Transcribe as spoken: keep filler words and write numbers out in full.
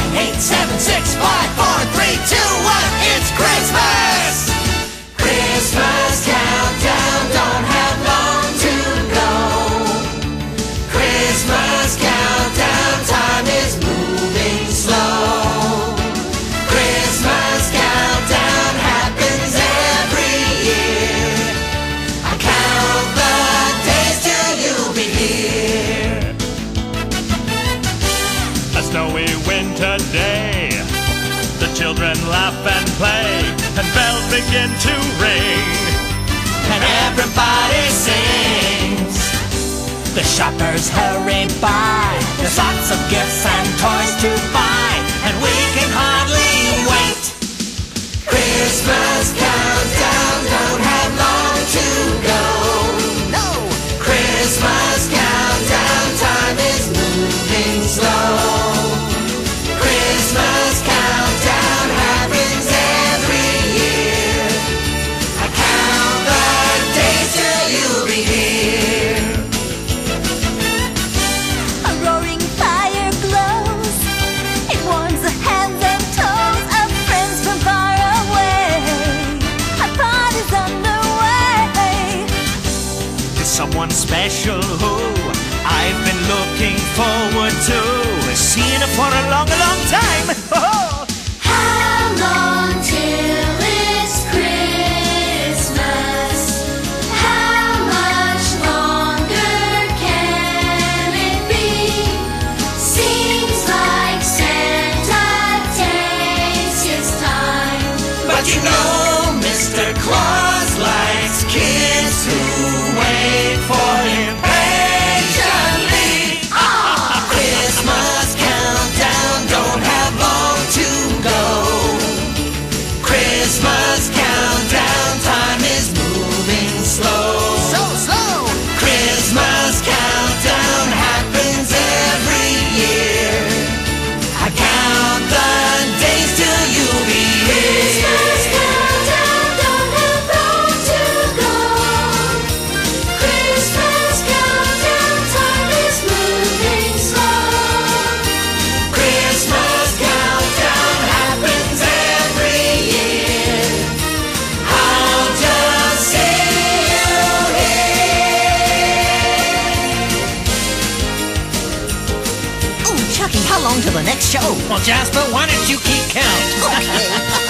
nine, eight, seven, six, five, four, three, two, one. It's Christmas! Christmas countdown, don't have long to go. Christmas countdown, time is moving slow. Christmas countdown happens every year. I count the days till you'll be here. A snowy winter day, the children laugh and play, and bells begin to ring, and everybody sings. The shoppers hurry by, there's lots of gifts and toys to buy, and we can hardly wait. Christmas countdown, don't have long to go. No! Christmas countdown, time is moving slow. Christmas countdown happens every year. I count the days till you'll be here. A roaring fire glows. It warms the hands and toes of friends from far away. A party's underway. There's someone special who I've been looking forward to, seeing her for a long, long time. Oh! How long till it's Christmas? How much longer can it be? Seems like Santa takes his time. But you know, Mister Claus likes kids who wait for him patiently. Ah! Christmas countdown, don't have long to go. Christmas countdown, time is moving slow. So slow. Christmas countdown happens every year. I count the days till you'll be here. Christmas countdown, don't have long to go. Christmas countdown, time is moving slow. Christmas countdown happens every year. I'll just see you here. Oh, Chucky, how long till the next show? Well, Jasper, why don't you keep count? Okay.